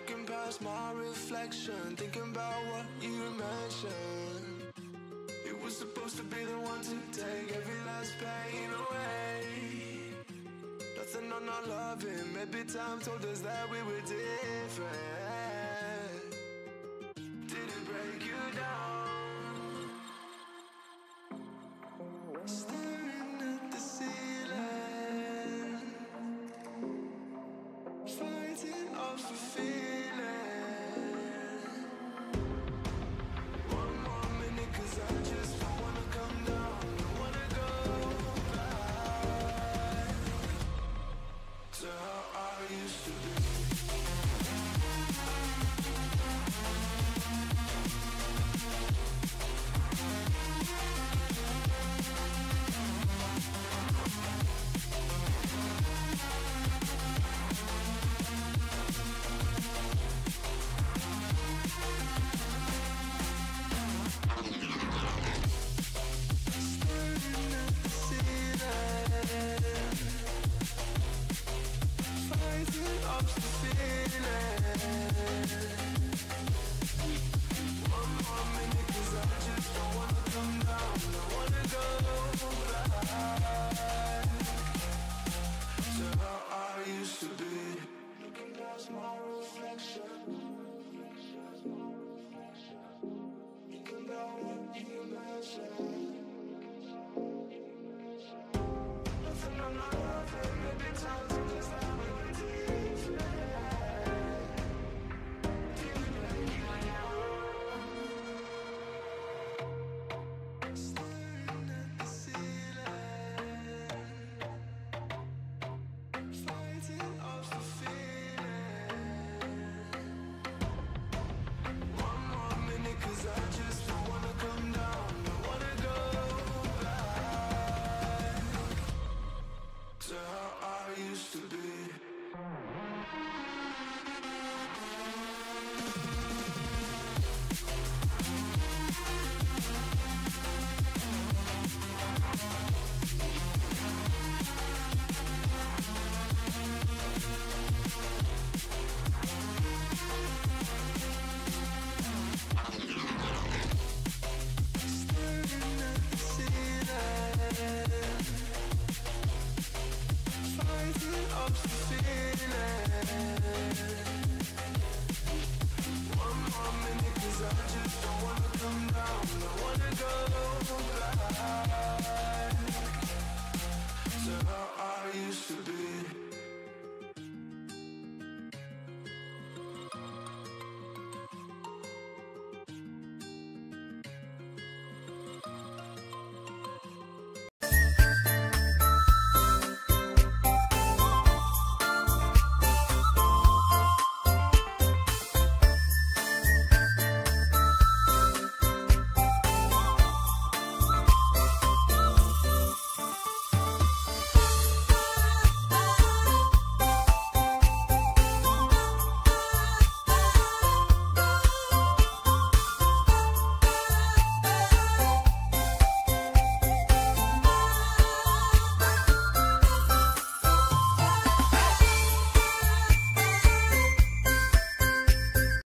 Looking past my reflection, thinking about what you mentioned. It was supposed to be the one to take every last pain away. Nothing on our loving, maybe time told us that we were different. Did it break you down? Staring at the ceiling, fighting off a feeling. One more minute, 'cause I just don't wanna come down. Don't wanna go back to how I used to be. Staring at the ceiling, fighting off the feeling. One more minute, 'cause I just don't wanna come down. Don't wanna go back to how I used to be. Looking past my reflection, thinking about what you mentioned. Nothing on my life, maybe time.